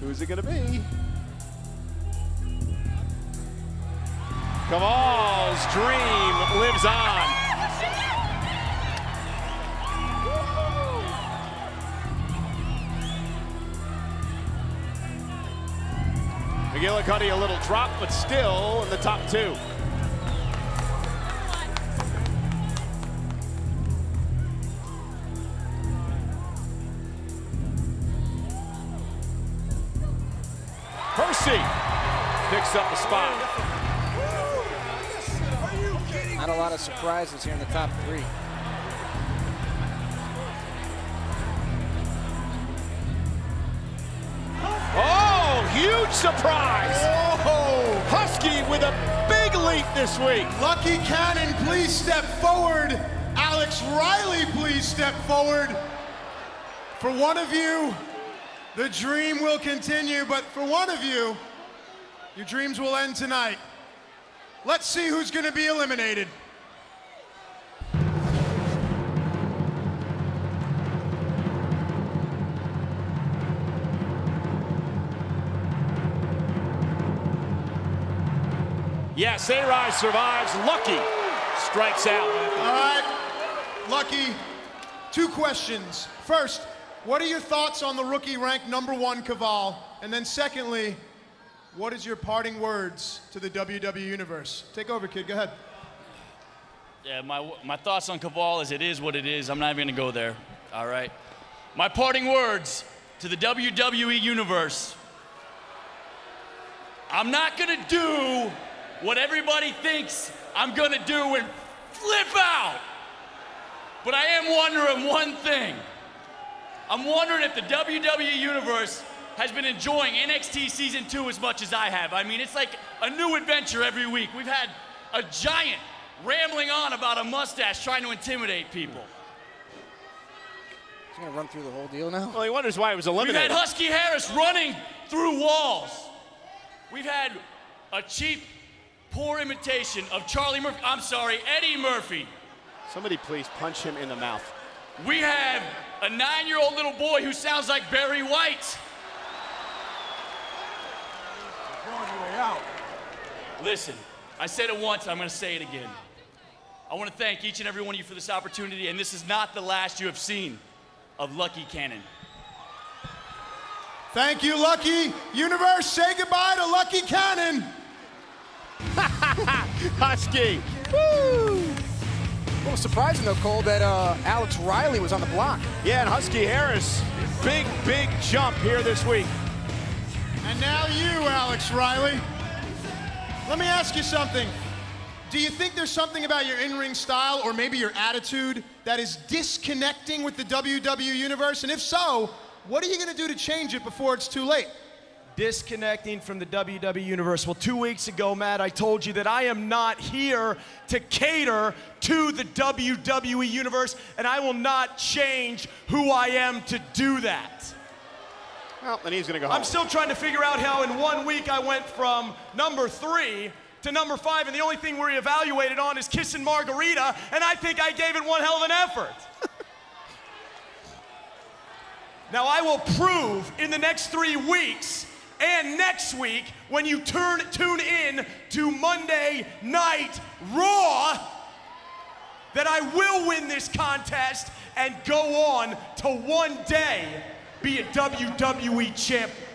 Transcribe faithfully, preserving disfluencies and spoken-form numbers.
Who's it gonna be? Caval's dream lives on. McGillicuddy a little drop, but still in the top two. Percy picks up the spot. Not a lot of surprises here in the top three. Oh, huge surprise! Oh, Husky with a big leap this week. Lucky Cannon, please step forward. Alex Riley, please step forward. For one of you, the dream will continue, but for one of you, your dreams will end tonight. Let's see who's going to be eliminated. Yes, A-Rise survives. Lucky strikes out. All right, Lucky, two questions. First, what are your thoughts on the rookie ranked number one Caval? And then secondly, what is your parting words to the W W E Universe? Take over, kid, go ahead. Yeah, my, my thoughts on Caval is it is what it is. I'm not even gonna go there, all right? My parting words to the W W E Universe. I'm not gonna do what everybody thinks I'm gonna do and flip out. But I am wondering one thing. I'm wondering if the W W E Universe has been enjoying N X T Season two as much as I have. I mean, it's like a new adventure every week. We've had a giant rambling on about a mustache trying to intimidate people. He's gonna run through the whole deal now? Well, he wonders why it was eliminated. We've had Husky Harris running through walls. We've had a cheap, poor imitation of Charlie Murphy. I'm sorry, Eddie Murphy. Somebody please punch him in the mouth. We have a nine-year-old little boy who sounds like Barry White. Listen, I said it once, I'm gonna say it again. I wanna thank each and every one of you for this opportunity, and this is not the last you have seen of Lucky Cannon. Thank you, Lucky. Universe, say goodbye to Lucky Cannon. Husky. Woo! A little surprising though, Cole, that uh, Alex Riley was on the block. Yeah, and Husky Harris, big, big jump here this week. And now you, Alex Riley. Let me ask you something. Do you think there's something about your in-ring style or maybe your attitude that is disconnecting with the W W E Universe? And if so, what are you gonna do to change it before it's too late? Disconnecting from the W W E Universe. Well, two weeks ago, Matt, I told you that I am not here to cater to the W W E Universe, and I will not change who I am to do that. Well, then he's gonna go home. I'm still trying to figure out how in one week I went from number three to number five, and the only thing we're evaluated on is Kissin' Margarita, and I think I gave it one hell of an effort. Now, I will prove in the next three weeks and next week when you turn, tune in to Monday Night Raw that I will win this contest and go on to one day be a W W E champ